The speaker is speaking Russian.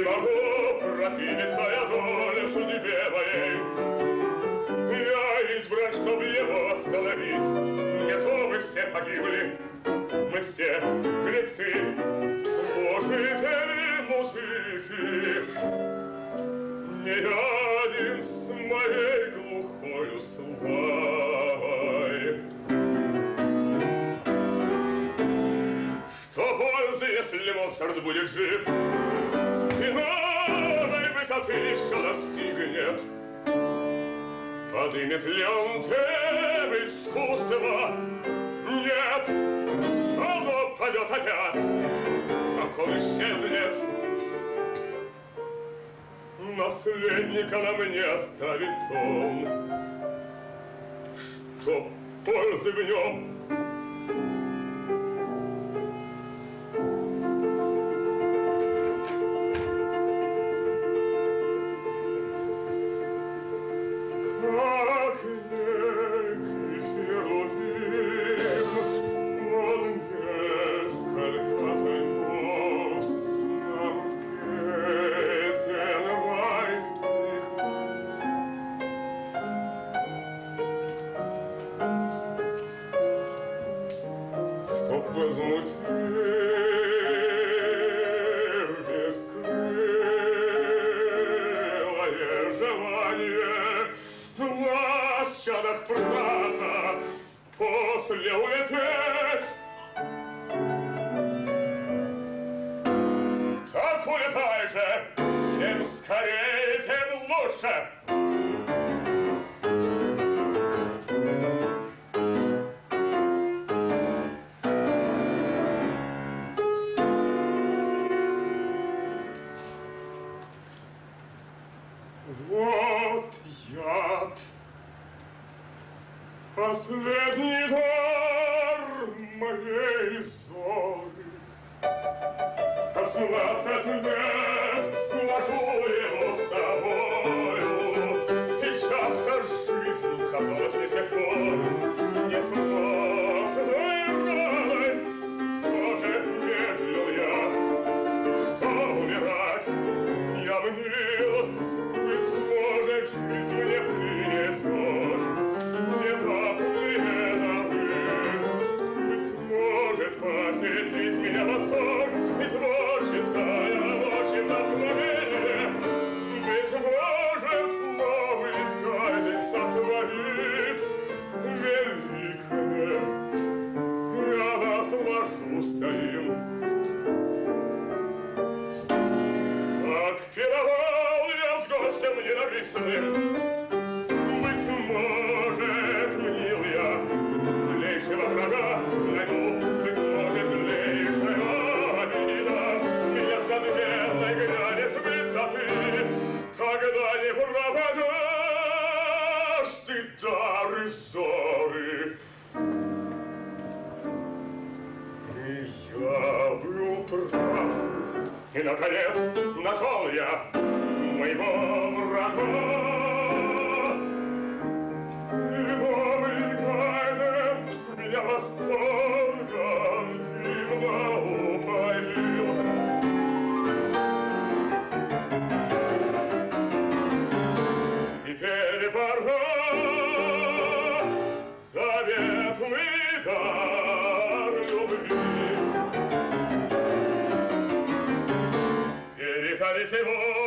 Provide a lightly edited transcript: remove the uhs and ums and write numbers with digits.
могу противиться я доле судьбе моей. Я избрать, чтобы его остановить. Не то мы все погибли, мы все жрецы, служители музыки. Не один с моей глухою славой. Что пользы, если Моцарт будет жив, и новой высоты еще достигнет? Подымет ли он тем искусства? Нет, оно падет опять, как он исчезнет. Наследника на мне оставит он. Что пользы в нем? Последний дар моей зоры. 18 лет вожу его с собою, и часто жизнь казалась мне с тех пор несносной жалой. Тоже медлил я, что умирать я мнил, быть может, жизнь мне принесет. Посетит меня восторг и творческая ночь и вдохновение. Быть может, новый тайный сотворит великое. Я наслажусь им. Как пировал я с гостем ненавистным, быть может, мнил я злейшего врага найду. Когда не пропадешь ты дары зоры. Я был прав, и наконец нашел я моего врага. И новый кайзер меня восторгом дивно упоил. Теперь пора заветный дар любви переходить его